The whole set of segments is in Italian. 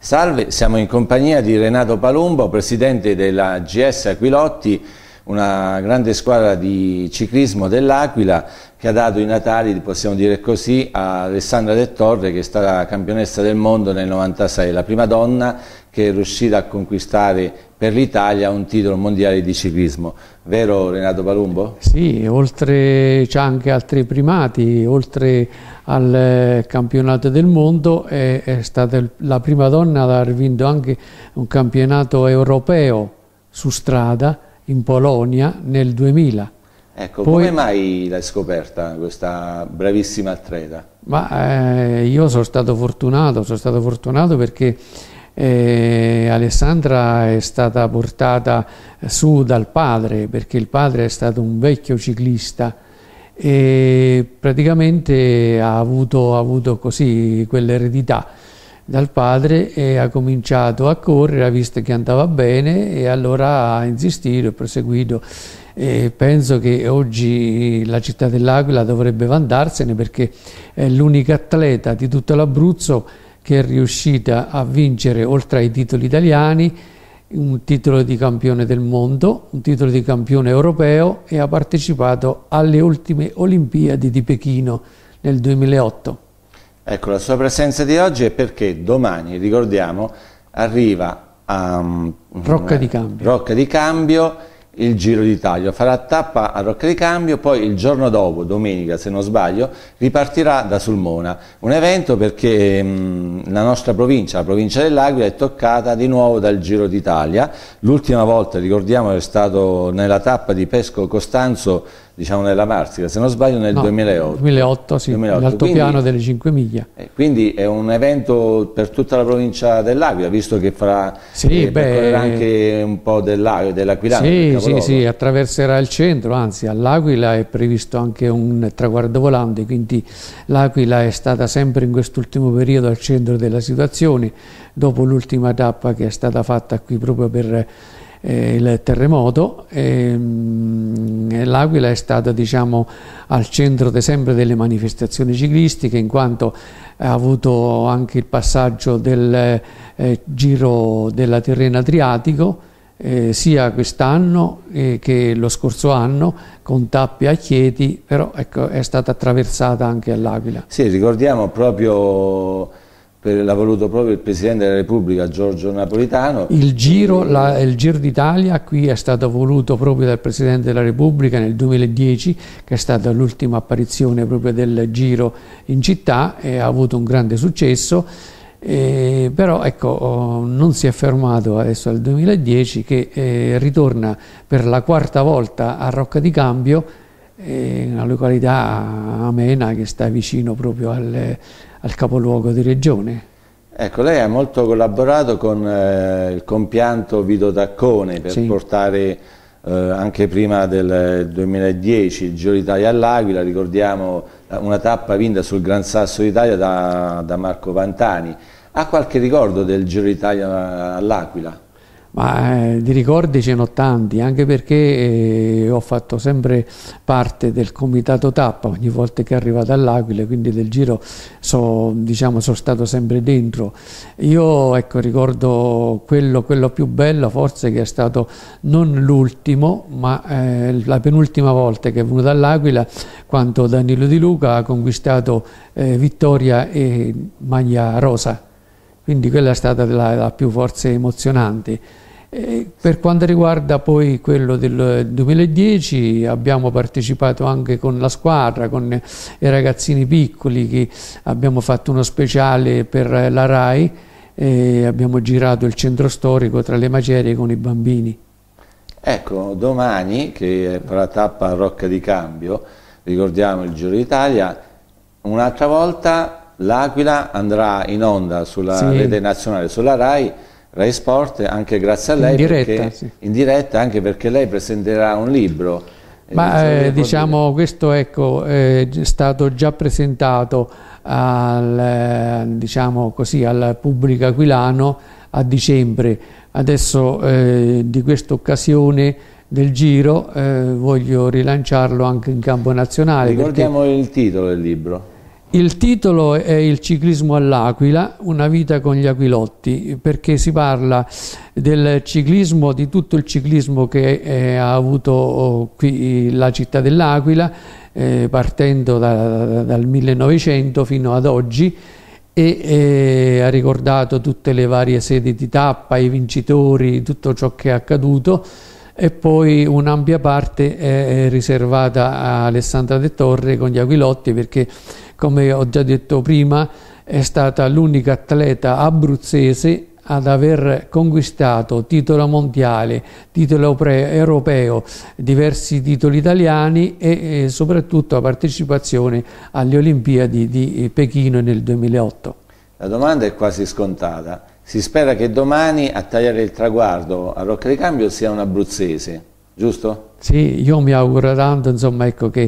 Salve, siamo in compagnia di Renato Palumbo, presidente della GS Aquilotti, una grande squadra di ciclismo dell'Aquila che ha dato i natali, possiamo dire così, a Alessandra Del Torre, che è stata campionessa del mondo nel 96, la prima donna che è riuscita a conquistare per l'Italia un titolo mondiale di ciclismo. Vero Renato Palumbo? Sì, oltre c'è anche altri primati, oltre al campionato del mondo è stata la prima donna ad aver vinto anche un campionato europeo su strada in Polonia nel 2000. Ecco, come mai l'hai scoperta questa bravissima atleta? Io sono stato fortunato perché Alessandra è stata portata su dal padre, perché il padre è stato un vecchio ciclista e praticamente ha avuto così quell'eredità dal padre e ha cominciato a correre, ha visto che andava bene e allora ha insistito e proseguito. E penso che oggi la città dell'Aquila dovrebbe vantarsene perché è l'unica atleta di tutto l'Abruzzo che è riuscita a vincere, oltre ai titoli italiani, un titolo di campione del mondo, un titolo di campione europeo e ha partecipato alle ultime Olimpiadi di Pechino nel 2008. Ecco, la sua presenza di oggi è perché domani, ricordiamo, arriva a Rocca di Cambio, il Giro d'Italia, farà tappa a Rocca di Cambio, poi il giorno dopo, domenica se non sbaglio, ripartirà da Sulmona, un evento perché la nostra provincia, la provincia dell'Aquila, è toccata di nuovo dal Giro d'Italia. L'ultima volta, ricordiamo, è stato nella tappa di Pesco Costanzo, diciamo nella Marsica, se non sbaglio nel 2008. 2008, sì, l'altopiano delle 5 miglia. Quindi è un evento per tutta la provincia dell'Aquila, visto che farà percorrerà anche un po' dell'Aquilano. Sì, attraverserà il centro, anzi all'Aquila è previsto anche un traguardo volante, quindi l'Aquila è stata sempre in quest'ultimo periodo al centro della situazione, dopo l'ultima tappa che è stata fatta qui proprio per il terremoto. L'Aquila è stata, diciamo, al centro sempre delle manifestazioni ciclistiche, in quanto ha avuto anche il passaggio del Giro della Tirrena Adriatico, sia quest'anno che lo scorso anno, con tappe a Chieti, però ecco, è stata attraversata anche all'Aquila. Sì, ricordiamo proprio, l'ha voluto proprio il Presidente della Repubblica Giorgio Napolitano. Il Giro d'Italia qui è stato voluto proprio dal Presidente della Repubblica nel 2010, che è stata l'ultima apparizione proprio del Giro in città e ha avuto un grande successo. Però ecco, non si è fermato adesso al 2010 che ritorna per la quarta volta a Rocca di Cambio, una località amena che sta vicino proprio al capoluogo di regione. Ecco, lei ha molto collaborato con il compianto Vito Taccone per portare anche prima del 2010 il Giro d'Italia all'Aquila. Ricordiamo una tappa vinta sul Gran Sasso d'Italia da Marco Pantani. Ha qualche ricordo del Giro d'Italia all'Aquila? Di ricordi ce n'ho tanti, anche perché ho fatto sempre parte del comitato tappa ogni volta che è arrivato all'Aquila, quindi del Giro sono stato sempre dentro. Io ecco, ricordo quello più bello forse, che è stato non l'ultimo ma la penultima volta che è venuto all'Aquila, quando Danilo Di Luca ha conquistato vittoria e maglia rosa. Quindi quella è stata la più forse emozionante. Per quanto riguarda poi quello del 2010, abbiamo partecipato anche con la squadra, con i ragazzini piccoli, che abbiamo fatto uno speciale per la RAI e abbiamo girato il centro storico tra le macerie con i bambini. Ecco, domani, che farà tappa a Rocca di Cambio, ricordiamo il Giro d'Italia, un'altra volta l'Aquila andrà in onda sulla rete nazionale, sulla RAI Sport, anche grazie a lei, in diretta, anche perché lei presenterà un libro. Diciamo, questo ecco, è stato già presentato al pubblico aquilano a dicembre. Adesso di questa occasione del Giro voglio rilanciarlo anche in campo nazionale. Ricordiamo il titolo del libro. Il titolo è Il ciclismo all'Aquila, una vita con gli aquilotti, perché si parla del ciclismo, di tutto il ciclismo che ha avuto qui la città dell'Aquila, partendo dal 1900 fino ad oggi, e ha ricordato tutte le varie sedi di tappa, i vincitori, tutto ciò che è accaduto. E poi un'ampia parte è riservata a Alessandra De Torre con gli aquilotti, perché, come ho già detto prima, è stata l'unica atleta abruzzese ad aver conquistato titolo mondiale, titolo europeo, diversi titoli italiani e soprattutto la partecipazione alle Olimpiadi di Pechino nel 2008. La domanda è quasi scontata. Si spera che domani a tagliare il traguardo a Rocca di Cambio sia un abruzzese, giusto? Sì, io mi auguro tanto, insomma, ecco, che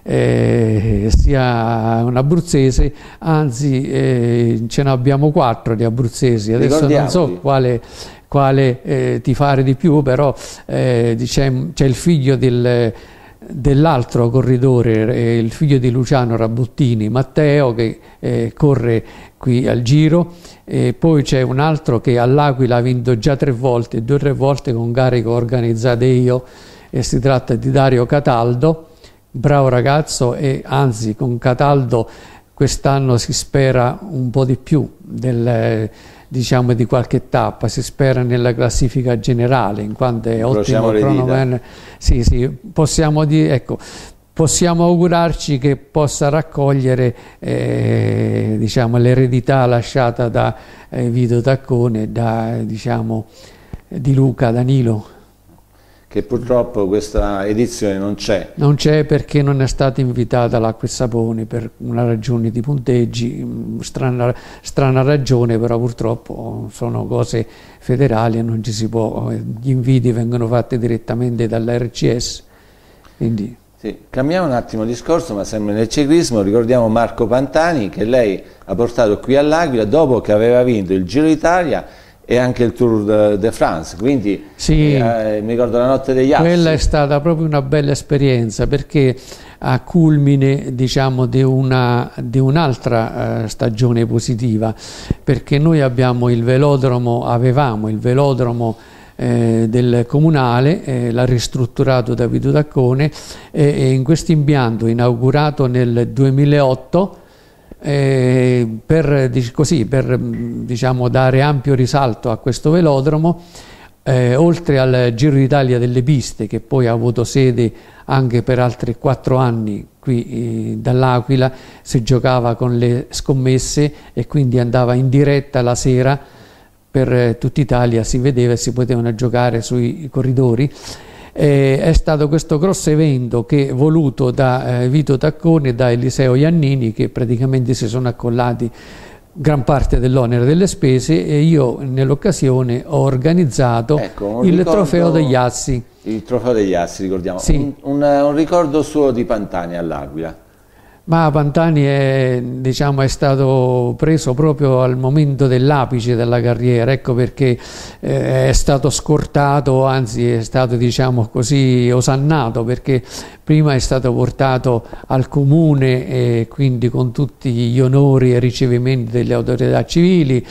sia un abruzzese, anzi ce ne abbiamo 4 di abruzzesi, adesso non so quale tifare di più, però c'è il figlio dell'altro corridore, il figlio di Luciano Rabuttini, Matteo, che corre qui al Giro, e poi c'è un altro che all'Aquila ha vinto già 3 volte, 2 o 3 volte con gare che ho organizzate io, e si tratta di Dario Cataldo, bravo ragazzo, e anzi con Cataldo quest'anno si spera un po' di più diciamo di qualche tappa, si spera nella classifica generale, in quanto è ottimo cronoman. Sì, possiamo dire, ecco, possiamo augurarci che possa raccogliere diciamo, l'eredità lasciata da Vito Taccone e diciamo, di Luca Danilo. Che purtroppo questa edizione non c'è. Non c'è perché non è stata invitata l'Acqua e Saponi per una ragione di punteggi, strana ragione, però purtroppo sono cose federali e non ci si può, gli inviti vengono fatti direttamente dall'RCS. Quindi. Sì, cambiamo un attimo discorso, ma sempre nel ciclismo. Ricordiamo Marco Pantani, che lei ha portato qui all'Aquila dopo che aveva vinto il Giro d'Italia e anche il Tour de France, quindi sì, mi ricordo la notte degli assi. Quella è stata proprio una bella esperienza, perché a culmine, diciamo, di un'altra stagione positiva, perché noi avevamo il velodromo del comunale, l'ha ristrutturato da Vito Taccone, e in questo impianto, inaugurato nel 2008, per diciamo, dare ampio risalto a questo velodromo, oltre al Giro d'Italia delle piste, che poi ha avuto sede anche per altri 4 anni qui dall'Aquila, si giocava con le scommesse e quindi andava in diretta la sera per tutta Italia, si vedeva e si potevano giocare sui corridori. È stato questo grosso evento che voluto da Vito Taccone e da Eliseo Iannini, che praticamente si sono accollati gran parte dell'onere delle spese, e io nell'occasione ho organizzato il Trofeo degli Assi. Il Trofeo degli Assi, ricordiamo. Sì. Un ricordo suo di Pantani all'Aquila. Ma Pantani è stato preso proprio al momento dell'apice della carriera, ecco perché è stato scortato, anzi è stato, diciamo così, osannato, perché prima è stato portato al comune e quindi con tutti gli onori e ricevimenti delle autorità civili,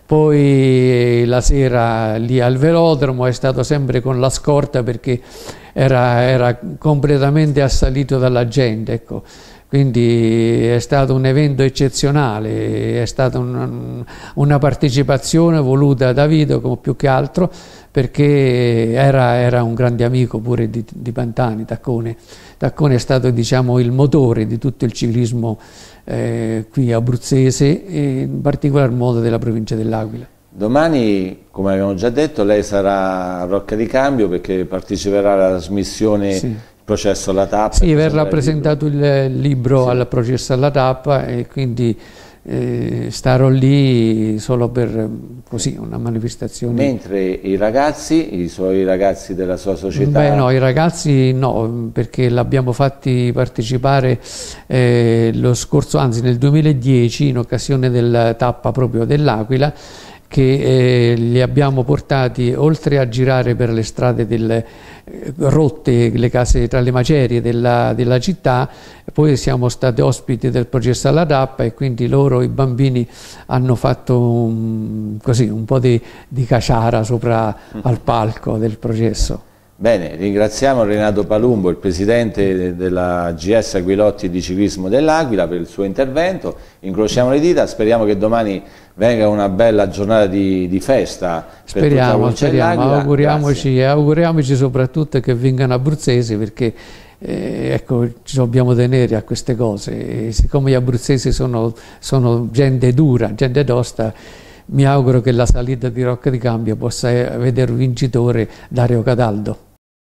poi la sera lì al velodromo è stato sempre con la scorta, perché era completamente assalito dalla gente, ecco. Quindi è stato un evento eccezionale, è stata una partecipazione voluta da Vito più che altro, perché era un grande amico pure di Pantani, Taccone. Taccone è stato, diciamo, il motore di tutto il ciclismo qui abruzzese, e in particolar modo della provincia dell'Aquila. Domani, come abbiamo già detto, lei sarà a Rocca di Cambio perché parteciperà alla trasmissione. Sì. Processo alla tappa. Sì, verrà presentato il libro, sì, al Processo alla tappa, e quindi starò lì solo per così una manifestazione. Mentre i suoi ragazzi della sua società? Beh no, i ragazzi no, perché l'abbiamo fatti partecipare lo scorso, anzi nel 2010, in occasione della tappa proprio dell'Aquila, che li abbiamo portati, oltre a girare per le strade rotte, le case tra le macerie della città, poi siamo stati ospiti del processo alla tappa e quindi loro, i bambini, hanno fatto un po' di caciara sopra al palco del processo. Bene, ringraziamo Renato Palumbo, il presidente della GS Aquilotti di Ciclismo dell'Aquila, per il suo intervento. Incrociamo le dita, speriamo che domani venga una bella giornata di festa. Speriamo, auguriamoci soprattutto che vengano abruzzesi, perché ecco, ci dobbiamo tenere a queste cose. E siccome gli abruzzesi sono gente dura, gente tosta, mi auguro che la salita di Rocca di Cambio possa vedere vincitore Dario Cataldo.